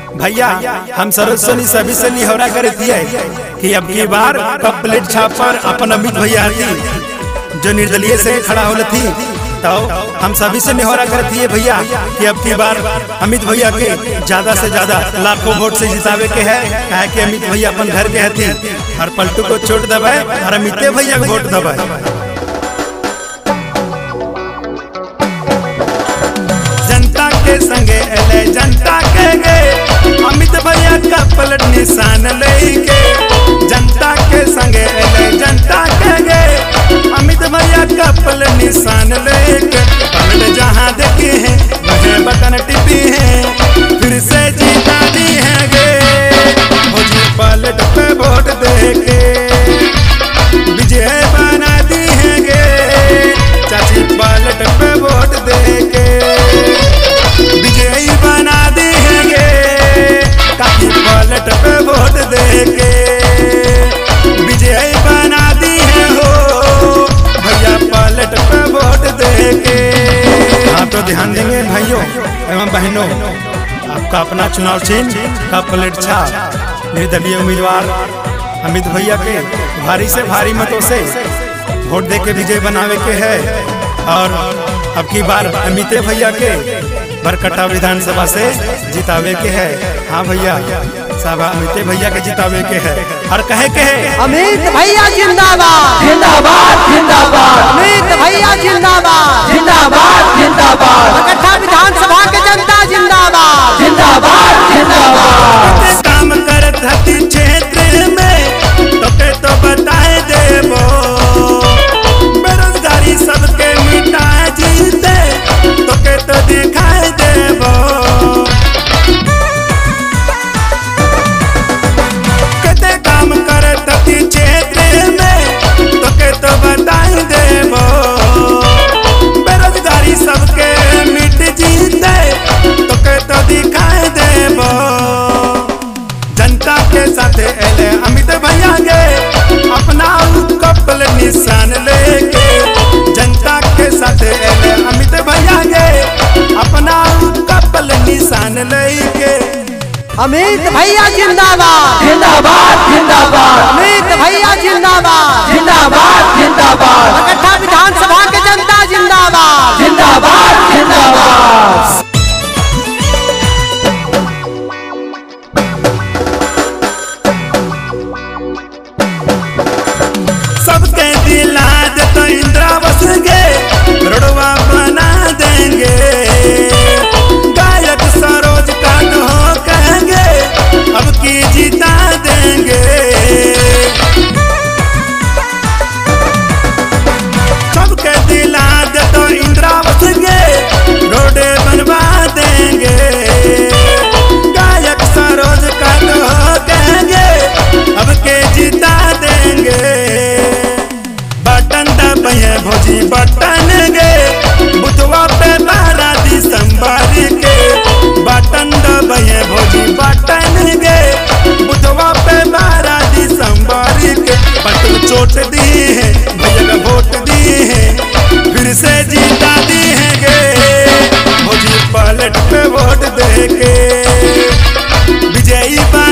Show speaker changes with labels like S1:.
S1: भैया हम सरस्वती सभी से निहोरा करे दिए कि अब की बार कप प्लेट छाप पर अपन अमित भैया थी जो निर्दलीय से खड़ा हो थी, तो हम सभी से निहोरा करती है भैया कि अब की बार अमित भैया के ज्यादा से ज्यादा लाखों वोट से जितावे के है कि अमित भैया अपन घर के हती और पलटू को चोट दबाए और अमित भैया को वोट दबाए। जनता के संगे एले जनता के गे अमित भैया का पलट निशान लेके, जनता के संगे एले जनता के गे अमित भैया का पलट निशान लेके। पलट जहाँ देखे हैं वह बटन टिपी है, फिर से जीता दी है गे मुझे पलट पे वोट देके विजय बना दी है गे चाची पलट पे वोट देके विजयी बना दी है गे काकी पलट पे वोट देके विजयी बना दी है हो भैया पलट पे वोट देके। हाँ तो ध्यान देंगे भाइयों एवं बहनों, आपका अपना चुनाव चिन्ह का प्लेट छाप निर्दलीय उम्मीदवार अमित भैया के भारी से भारी मतों से वोट देके विजय बनावे के है और अब की बार अमित भैया के बरकट्टा विधानसभा से जितावे के है। हाँ भैया सब अमित भैया के जितावे के है और कहे के है
S2: अमित भैया जिंदाबाद जिंदाबाद जिंदाबाद, अमित भैया जिंदाबाद जिंदाबाद जिंदाबाद, बरकट्टा विधानसभा के जनता जिंदाबाद जिंदाबाद जिंदाबाद।
S1: काम करत हती क्षेत्र में तो बताए देवो बेरोजगारी सबके मिटाए जीते तो दिखाए देवो, कते काम करत हती क्षेत्र में तो बताए देवो बेरोजगारी सबके मिट जीते तो दिखाए देवो। जनता के साथ एले अमित भैया गे अपना कपल निशान लेके, जनता के साथ एले अमित भैया गे अपना कपल निशान लेके।
S2: अमित भैया जिंदाबाद जिंदाबाद जिंदाबाद, अमित भैया जिंदाबाद जिंदाबाद जिंदाबाद, बरकट्टा विधानसभा के जनता जिंदाबाद जिंदाबाद जिंदाबाद।
S1: सबके दिला दे तो इंदिरा बस गे रोडवा बना देंगे, गायक सरोज का हो कहेंगे अब की जीता देंगे। सबके दिला दे तो इंदिरा बस गे रोडे बनवा देंगे, गायक सरोज का हो कहेंगे अब के जीता देंगे। बटन दबाए भोजी बटन गे बुथवा पे 12 दिसंबर के, बटन दबाए भोजी बटन गे बुथवा पे 12 दिसंबर के। पटल चोट दी है भैया का वोट दी है फिर से जीता दी है गे भोजी पलट पे वोट देके विजयी